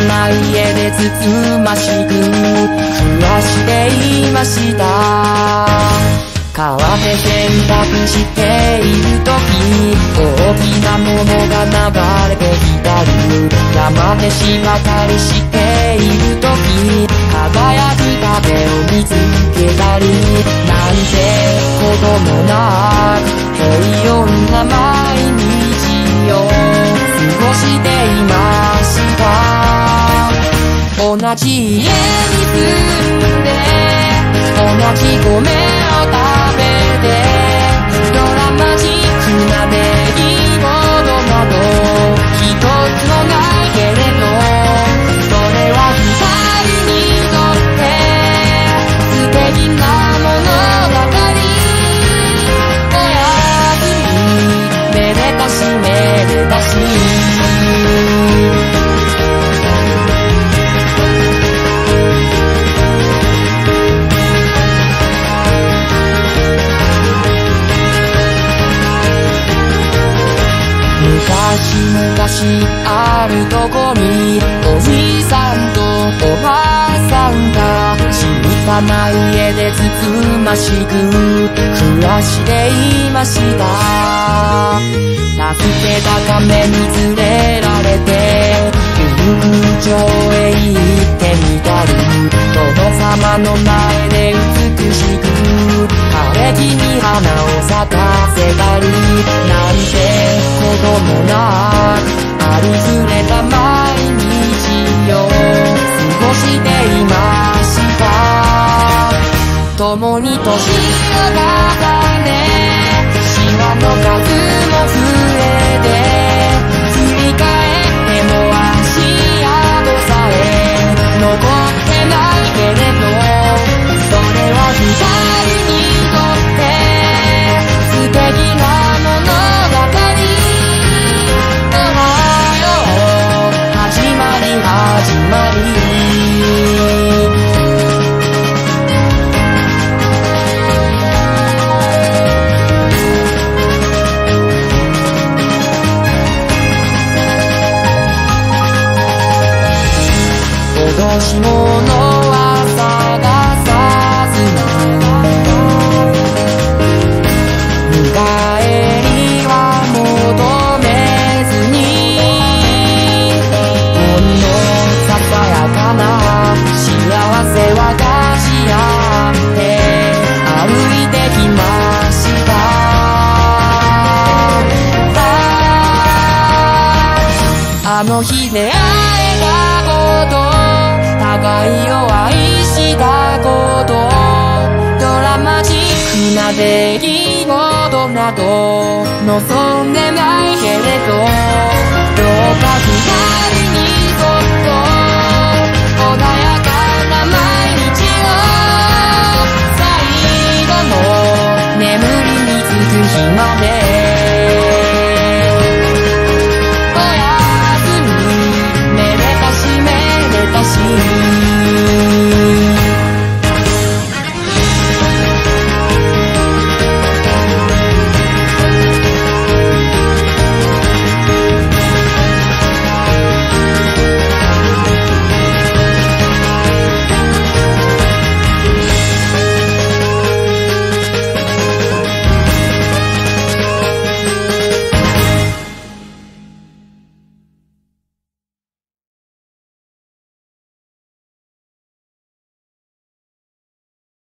ない絵でつつましく暮らしていました。川で洗濯しているとき、大きなものが流れてきたり、山で芝刈りしているとき、輝く壁を見つけたり、なんてこともなく平穏な毎日を過ごしていました。同じ家に住んで同じ米を食べて、ドラマチックな出来事など一つもないけれど、それは二人にとって素敵な物語。おやすみめでたしめでたし、昔あるとこにおじさんとおばあさんが小さな家でつつましく暮らしていました。助けた亀に連れられて遊軍場へ行ってみたり、殿様の前で美しく枯れ木に花を咲かせたり、なんてこともなくありふれた毎日を過ごしていました。共に年を重ねシワの数も増えて、振り返っても足跡さえ残ってないけれど、それは二人にとって素敵な物語。始まり脅し物は探さずに、迎えには求めずに、ささやかな幸せ分かち合って歩いてきました。あの日出会えたこと、互いを愛したこと、ドラマチックな出来事など望んでないけれど、